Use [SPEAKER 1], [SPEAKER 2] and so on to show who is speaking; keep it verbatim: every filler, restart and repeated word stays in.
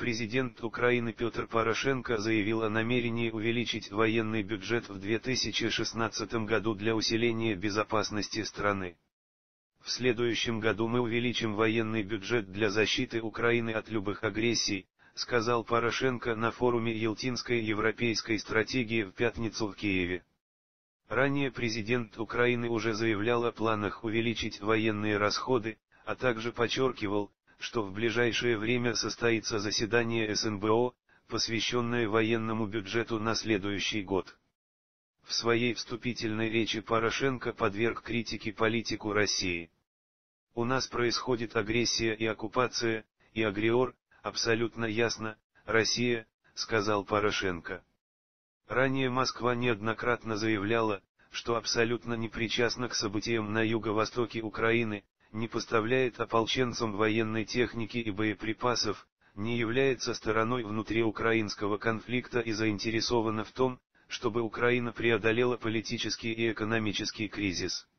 [SPEAKER 1] Президент Украины Петр Порошенко заявил о намерении увеличить военный бюджет в две тысячи шестнадцатом году для усиления безопасности страны. В следующем году мы увеличим военный бюджет для защиты Украины от любых агрессий, сказал Порошенко на форуме Ялтинской европейской стратегии в пятницу в Киеве. Ранее президент Украины уже заявлял о планах увеличить военные расходы, а также подчеркивал, что в ближайшее время состоится заседание эс эн бэ о, посвященное военному бюджету на следующий год. В своей вступительной речи Порошенко подверг критике политику России. «У нас происходит агрессия и оккупация, и агриор, абсолютно ясно, Россия», — сказал Порошенко. Ранее Москва неоднократно заявляла, что абсолютно не причастна к событиям на юго-востоке Украины, не поставляет ополченцам военной техники и боеприпасов, не является стороной внутриукраинского конфликта и заинтересована в том, чтобы Украина преодолела политический и экономический кризис.